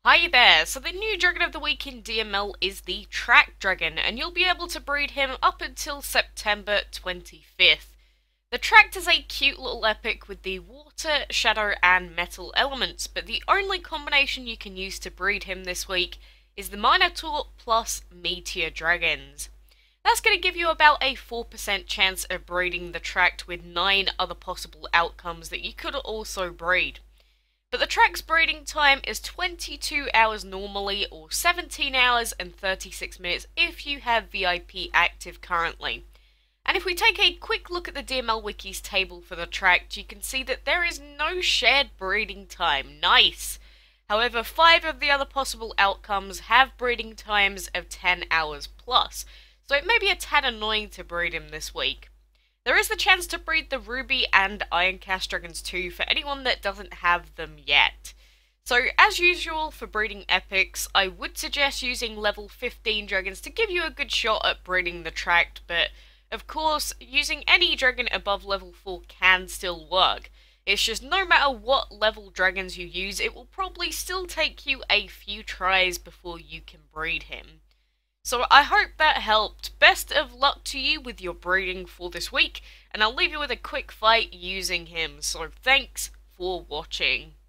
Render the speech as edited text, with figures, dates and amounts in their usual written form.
Hi there, so the new Dragon of the Week in DML is the Track Dragon, and you'll be able to breed him up until September 25th. The Tract is a cute little epic with the water, shadow, and metal elements, but the only combination you can use to breed him this week is the Minotaur plus Meteor Dragons. That's going to give you about a 4% chance of breeding the Tract with 9 other possible outcomes that you could also breed. But the Tract's breeding time is 22 hours normally, or 17 hours and 36 minutes if you have VIP active currently. And if we take a quick look at the DML Wiki's table for the Tract, you can see that there is no shared breeding time. Nice! However, 5 of the other possible outcomes have breeding times of 10 hours plus, so it may be a tad annoying to breed him this week. There is the chance to breed the Ruby and Ironcast Dragons too for anyone that doesn't have them yet. So as usual for breeding epics, I would suggest using level 15 dragons to give you a good shot at breeding the Tract, but of course using any dragon above level 4 can still work. It's just no matter what level dragons you use, it will probably still take you a few tries before you can breed him. So I hope that helped. Best of luck to you with your breeding for this week, and I'll leave you with a quick fight using him, so thanks for watching.